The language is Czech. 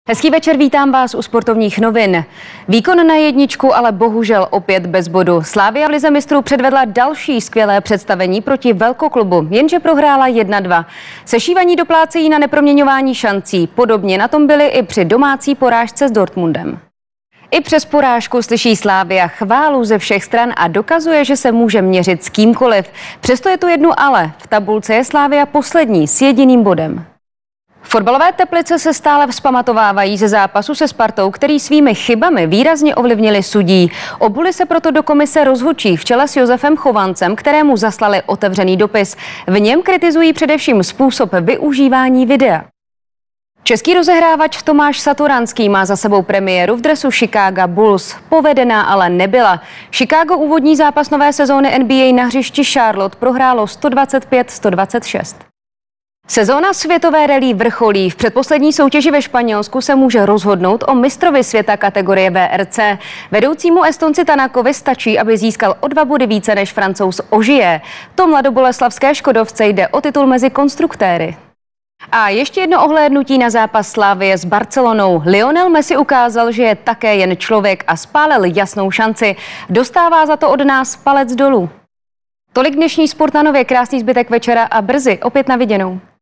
Hezký večer, vítám vás u sportovních novin. Výkon na jedničku, ale bohužel opět bez bodu. Slavia v lize mistrů předvedla další skvělé představení proti velkoklubu, jenže prohrála 1-2. Sešívaní doplácejí na neproměňování šancí. Podobně na tom byli i při domácí porážce s Dortmundem. I přes porážku slyší Slavia chválu ze všech stran a dokazuje, že se může měřit s kýmkoliv. Přesto je tu jedno ale. V tabulce je Slavia poslední s jediným bodem. Fotbalové Teplice se stále vzpamatovávají ze zápasu se Spartou, který svými chybami výrazně ovlivnili sudí. Obuli se proto do komise rozhodčí v čele s Josefem Chovancem, kterému zaslali otevřený dopis. V něm kritizují především způsob využívání videa. Český rozehrávač Tomáš Satoranský má za sebou premiéru v dresu Chicago Bulls. Povedená ale nebyla. Chicago úvodní zápas nové sezóny NBA na hřišti Charlotte prohrálo 125-126. Sezóna světové rally vrcholí. V předposlední soutěži ve Španělsku se může rozhodnout o mistrovi světa kategorie VRC. Vedoucímu Estonci Tanakovi stačí, aby získal o 2 body více než Francouz Ogier. To mladoboleslavské Škodovce jde o titul mezi konstruktéry. A ještě jedno ohlédnutí na zápas Slavie s Barcelonou. Lionel Messi ukázal, že je také jen člověk a spálil jasnou šanci. Dostává za to od nás palec dolů. Tolik dnešní Sport na Nově, krásný zbytek večera a brzy opět na viděnou.